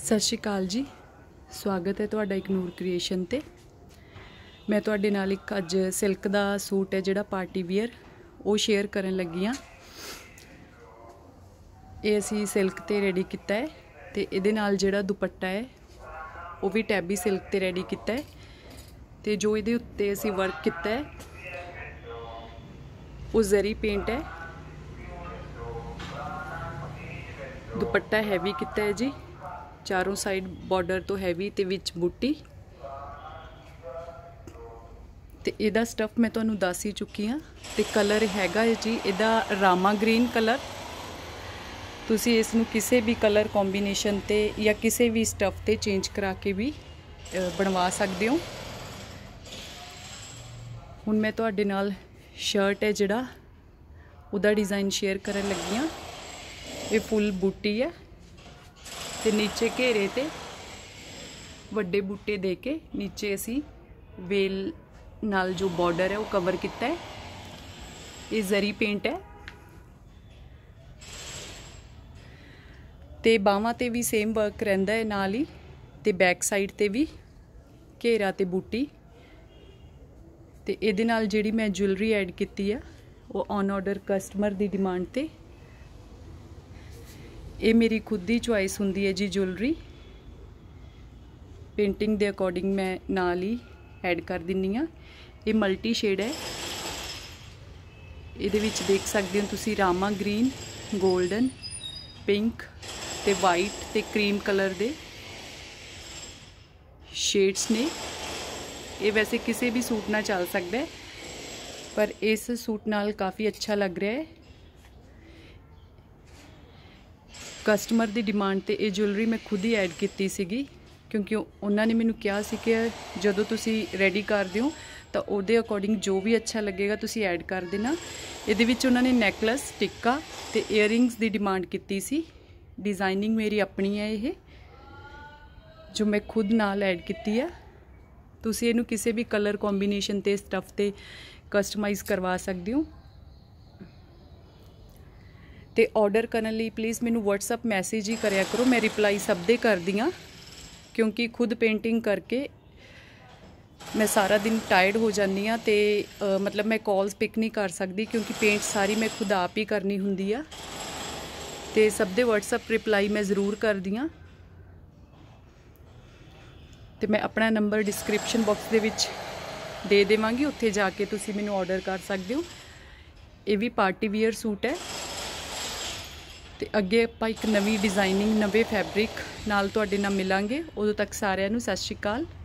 सत श्री अकाल जी, स्वागत है तुहाडा इग्नूर क्रिएशन ते। मैं तुहाडे नाल एक अज सिल्क दा सूट है जिहड़ा पार्टी वियर वो शेयर करन लगी हाँ। ये असी सिल्क ते रेडी किया है ते इहदे नाल जिहड़ा दुपट्टा है वो भी टैबी सिल्क ते रेडी किया है ते जो इहदे उत्ते असी वर्क किया है वो जरी पेंट है। दुपट्टा हैवी किया है जी, चारों साइड बॉर्डर तो हैवी ते विच बूटी ते इहदा स्टफ मैं तुहानू दस ही चुकी हाँ। ते कलर हैगा जी इहदा रामा ग्रीन कलर। तुसी इसनू किसी भी कलर कॉम्बीनेशन ते या किसी भी स्टफ ते चेंज करा के भी बनवा सकते हो। हुण मैं तुहाडे नाल शर्ट है जिहड़ा उहदा डिज़ाइन शेयर करन लगी हाँ। ये फुल बूटी है ते नीचे घेरे ते वड्डे बूटे दे के नीचे असी वेल नाल जो बॉर्डर है वो कवर किया है। ये जरी पेंट है ते बावां ते भी सेम वर्क रहिंदा है नाल ही ते बैक साइड ते भी घेरा ते बूटी ते इहदे नाल जिहड़ी मैं ज्वेलरी ऐड की है वो ऑन ऑर्डर कस्टमर दी डिमांड ते। ये मेरी खुद की चॉइस हुंदी है जी ज्वेलरी, पेंटिंग के अकॉर्डिंग मैं नाल ही ऐड कर दिन्नी हाँ। ये मल्टी शेड है, ये देख सकते हो तुसी रामा ग्रीन, गोल्डन, पिंक ते वाइट ते क्रीम कलर दे शेड्स ने। ये वैसे किसी भी सूट ना चल सकता है पर इस सूट नाल काफ़ी अच्छा लग रहा है। कस्टमर की डिमांड ते ये ज्वेलरी मैं खुद ही ऐड की सीगी क्योंकि उन्होंने मैनू कहा सी कि जदों तुसी रेडी कर दिओ तो उहदे अकॉर्डिंग जो भी अच्छा लगेगा तुसी ऐड कर देना। इहदे विच उन्होंने नैकलेस, टिक्का ते ईयरिंग्स की डिमांड की सी। डिज़ाइनिंग मेरी अपनी है ये जो मैं खुद नाल ऐड की है। तुसी इहनू किसी भी कलर कॉम्बीनेशन ते स्टफ ते कस्टमाइज़ करवा सकते हो। ते ऑर्डर करने लिए प्लीज़ मैनू व्हाट्सअप मैसेज ही करया करो, मैं रिप्लाई सब दे कर दी हाँ क्योंकि खुद पेंटिंग करके मैं सारा दिन टायर्ड हो जानी हाँ ते मतलब मैं कॉल्स पिक नहीं कर सकती क्योंकि पेंट सारी मैं खुद आप ही करनी हुंदी आ। ते सब दे व्हाट्सअप रिप्लाई मैं ज़रूर कर दी हाँ। ते मैं अपना नंबर डिस्क्रिप्शन बॉक्स दे विच दे देवांगी, उत्थे जाके तुसी मैनू ऑर्डर कर सकते हो। ये भी पार्टी वियर सूट है ते अगे आपां एक नवी डिज़ाइनिंग नवे फैब्रिक नाल तुहाडे नाल मिलांगे। उदों तक सारिआं नूं सत श्री अकाल।